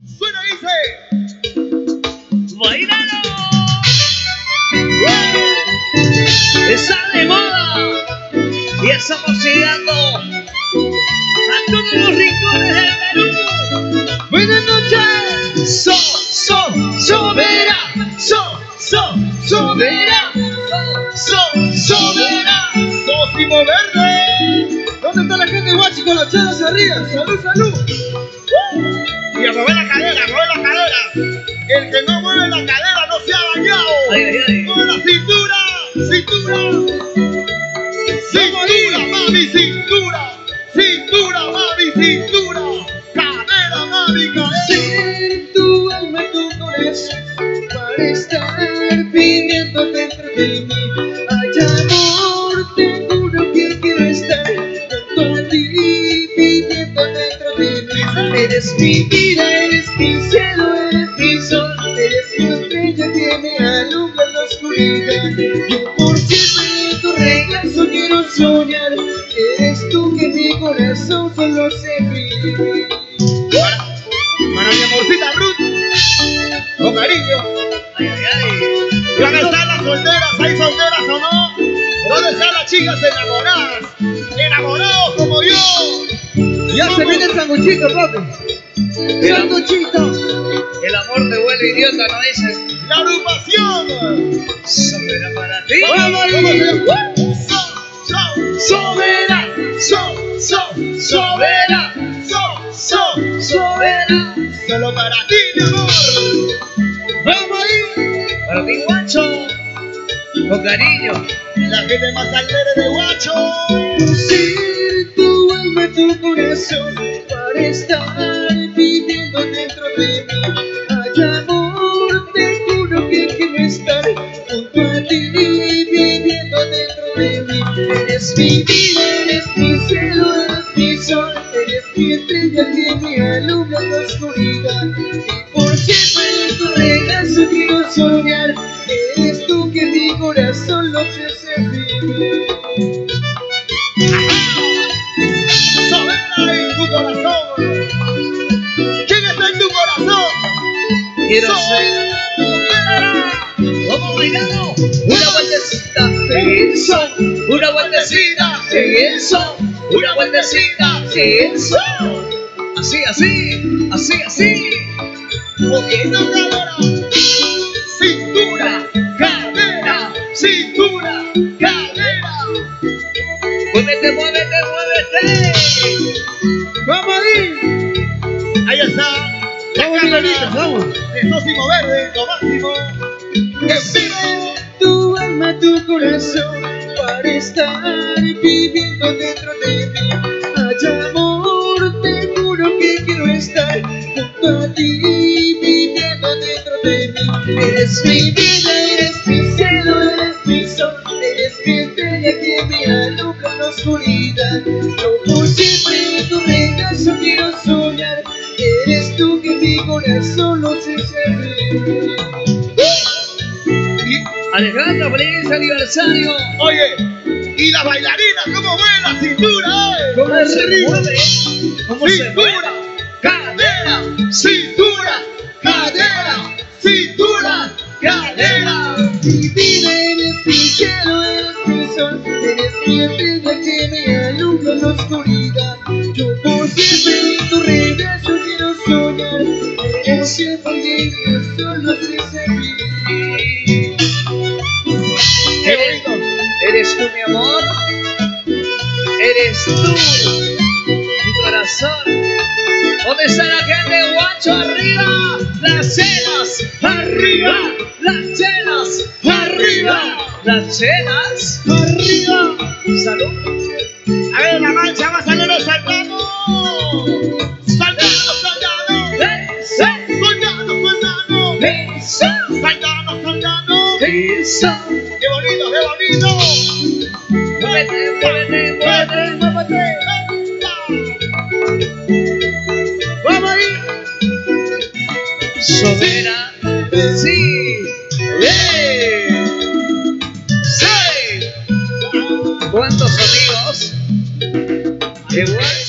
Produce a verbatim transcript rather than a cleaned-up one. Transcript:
Suena, dice. ¡Bailalo! Está de moda. Y estamos llegando a todos los rincones del Perú. Buenas noches. So, so, sobera. So, so, sobera. So, sobera. Sósimo Verde. ¿Dónde está la gente guachi con las chelas arriba? Salud, salud. Y a mover la cadera, a mover la cadera. El que no mueve la cadera no se ha bañado. Ay, ay, ay. Mueve la cintura, cintura. Cintura, mami, cintura. Cintura, mami, cintura. Cadera, mami, cadera. Ser tu alma, tu corazón, para estar viviendo dentro de mí. Ay, amor, te juro que quiero estar junto a ti, viviendo dentro de mí. Eres mi vida, eres mi cielo, eres mi sol, eres mi estrella que me alumbra en la oscuridad. Yo por siempre en tu regazo quiero soñar. Eres tú que mi corazón solo se vive. Para, para mi amorcita Ruth, con cariño. Ay, ay, ay. ¿Dónde están las solteras? ¿Hay solteras o no? ¿Dónde están las chicas enamoradas? Enamorados como yo. Ya se viene el sanguchito, papi. El, Sanguchito. el amor te vuelve idiota, ¿no dices? La agrupación. Sobera para ti. Vamos, vamos, so, so, Sobera. so, so, Sobera. so, so, Sobera. solo para ti, mi amor. Vamos ahí. Para ti, guacho. Con cariño. La gente más alegre de Guacho. Ser tu alma, tu corazón, para estar viviendo dentro de mí. Ay, amor, te juro que quiero estar junto a ti, viviendo dentro de mí. Eres mi vida, eres mi cielo, eres mi sol, eres mi estrella que me alumbra en la oscuridad. Y por siempre en tu regazo quiero soñar. Eres tú que mi corazón lo hace vivir. Sobera en tu corazón. ¿Quién está en tu corazón? Quiero So- ser. ¿Cómo bailamos? Una vueltecita, eso. Una vueltecita, eso. Una vueltecita, eso. Así, así, así, así. Moviendo cadera. Cintura, cadera, cintura, cadera. Muévete, muévete, muévete. Vamos ahí. Ahí está. La Vamos, cámara Manita, vamos. de Sósimo Verde, lo máximo. En vivo. Tu alma, tu corazón, para estar viviendo dentro de mí. Ay, amor, te juro que quiero estar junto a ti, viviendo dentro de mí. Eres mi vida, eres mi cielo, eres mi sol, eres mi estrella que me alumbra en la oscuridad. Yo por siempre en tu regazo quiero soñar. Eres tú que mi corazón lo hace servir. Alejandro, feliz aniversario. Oye, y las bailarinas, ¿cómo mueven la cintura? Eh? ¿Cómo se Arriba. mueve? ¿Cómo se mueve? Cintura, cadera, cintura, cadera, cintura, cadera. Mi vida, eres mi cielo, eres mi sol, eres mi estrella que me alumbra en la oscuridad. Yo por siempre en tu regazo quiero soñar. Eres siempre que yo solo sé servir. ¿Eres, eres tú, mi amor? ¿Eres tú, mi corazón? ¿Dónde está la gente, guacho? ¡Arriba! ¡Las chelas! ¡Arriba! ¡Las chelas! ¡Arriba! ¡Las chelas! Arriba. ¡Salud! A ver, la mancha va a salir los saltanos. Saltanos, saltanos. ¡Eh! ¡Eh! Saltanos, saltanos. ¡Eso! Saltanos, saltanos. ¡Eso! ¡Qué bonito, qué bonito! ¡Muévete, muévete, muévete! ¡Muévete! ¡Vamos ahí! Sobera, sí, yeah. Sí. ¿Cuántos amigos? Igual